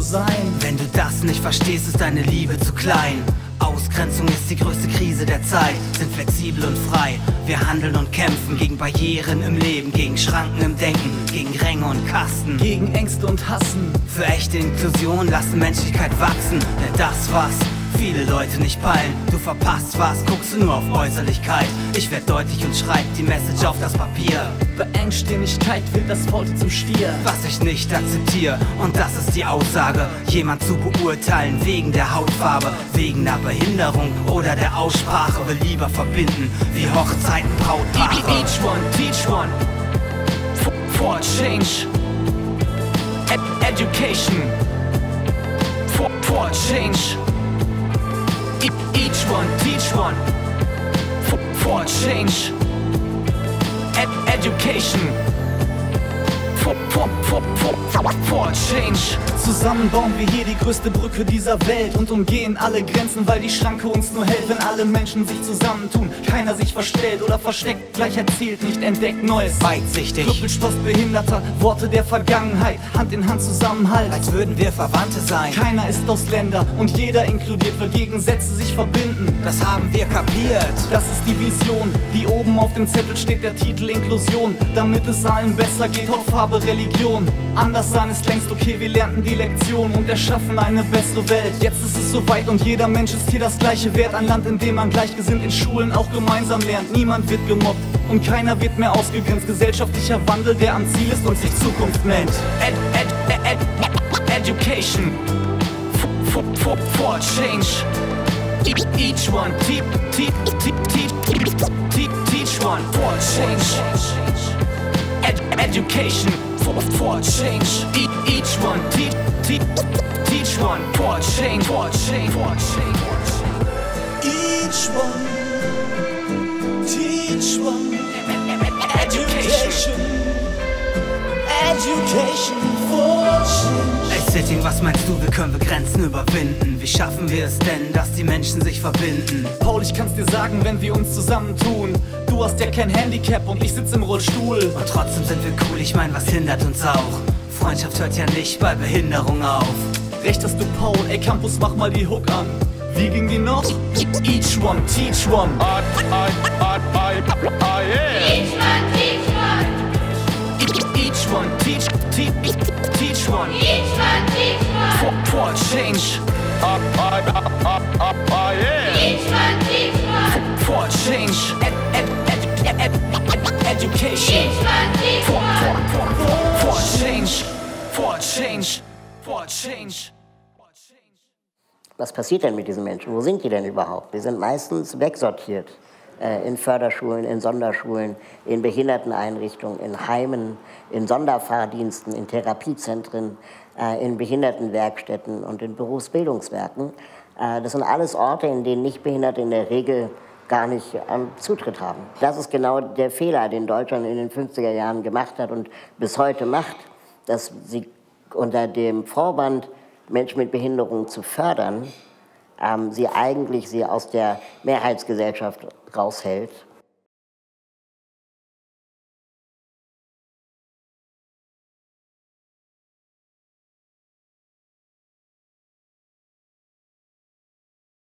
sein. Wenn du das nicht verstehst, ist deine Liebe zu klein. Ausgrenzung ist die größte Krise der Zeit. Sind flexibel und frei, wir handeln und kämpfen gegen Barrieren im Leben, gegen Schranken im Denken, gegen Ränge und Kasten, Gegen Ängste und Hassen. für echte Inklusion lassen Menschlichkeit wachsen. Denn das, was viele Leute nicht peilen, du verpasst was, guckst du nur auf Äußerlichkeit. Ich werd deutlich und schreib die Message auf das Papier. Beengständigkeit wird das Faule zum Stier. Was ich nicht akzeptiere, und das ist die Aussage, jemand zu beurteilen wegen der Hautfarbe, wegen einer Behinderung oder der Aussprache, will lieber verbinden wie Hochzeiten, Brautpaare. Each one, teach one. For change. Education. For change. Each one, teach one. For change. Education. For change. Zusammen bauen wir hier die größte Brücke dieser Welt und umgehen alle Grenzen, weil die Schranke uns nur hält, wenn alle Menschen sich zusammentun. Keiner sich verstellt oder versteckt, gleich erzählt, nicht entdeckt Neues. Weitsichtig, Krüppelstoff Behinderter, Worte der Vergangenheit, Hand in Hand Zusammenhalt. als würden wir Verwandte sein. Keiner ist Ausländer und jeder inkludiert, weil Gegensätze sich verbinden. Das haben wir kapiert. Das ist die Vision, die oben auf dem Zettel steht, der Titel Inklusion. Damit es allen besser geht, Hautfarbe, Religion. Anders sein ist längst okay, wir lernten die Lektion und erschaffen eine bessere Welt. Jetzt ist es soweit und jeder Mensch ist hier das gleiche wert. Ein Land, in dem man gleichgesinnt in Schulen auch gemeinsam lernt. Niemand wird gemobbt und keiner wird mehr ausgegrenzt. Gesellschaftlicher Wandel, der am Ziel ist und sich Zukunft nennt. Education. For change. Each one, teach one. For change. Education. For change. Each one, teach one. For change. Each one, teach one. Education for change. Ey Sitting, was meinst du, wie können wir Grenzen überwinden? Wie schaffen wir es denn, dass die Menschen sich verbinden? Paul, ich kann's dir sagen, wenn wir uns zusammentun. Du hast ja kein Handicap und ich sitz im Rollstuhl. Und trotzdem sind wir cool, ich mein, was hindert uns auch? Freundschaft hört ja nicht bei Behinderung auf. Recht hast du, Paul, ey Campus, mach mal die Hook an. Wie ging die noch? Each one, teach one. Each one, teach one. For change. For change. Education. For change. For change. For change. Was passiert denn mit diesen Menschen? Wo sind die denn überhaupt? Die sind meistens wegsortiert. In Förderschulen, in Sonderschulen, in Behinderteneinrichtungen, in Heimen, in Sonderfahrdiensten, in Therapiezentren, in Behindertenwerkstätten und in Berufsbildungswerken. Das sind alles Orte, in denen Nichtbehinderte in der Regel gar nicht Zutritt haben. Das ist genau der Fehler, den Deutschland in den 50er Jahren gemacht hat und bis heute macht, dass sie unter dem Vorwand, Menschen mit Behinderung zu fördern, sie aus der Mehrheitsgesellschaft raushält